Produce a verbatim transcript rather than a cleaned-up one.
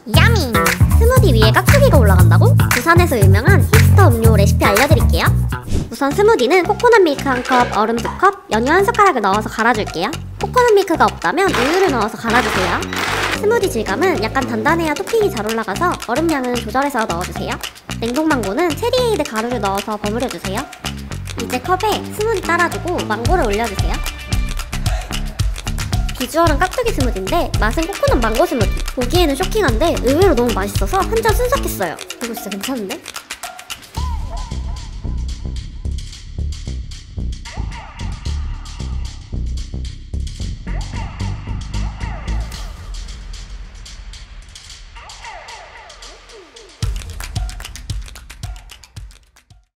야미! 스무디 위에 깍두기가 올라간다고? 부산에서 유명한 힙스터 음료 레시피 알려드릴게요. 우선 스무디는 코코넛 밀크 한 컵, 얼음 두 컵, 연유 한 숟가락을 넣어서 갈아줄게요. 코코넛 밀크가 없다면 우유를 넣어서 갈아주세요. 스무디 질감은 약간 단단해야 토핑이 잘 올라가서 얼음량은 조절해서 넣어주세요. 냉동망고는 체리에이드 가루를 넣어서 버무려주세요. 이제 컵에 스무디 따라주고 망고를 올려주세요. 비주얼은 깍두기 스무디인데 맛은 코코넛 망고 스무디. 보기에는 쇼킹한데 의외로 너무 맛있어서 한 잔 순삭했어요. 이거 진짜 괜찮은데?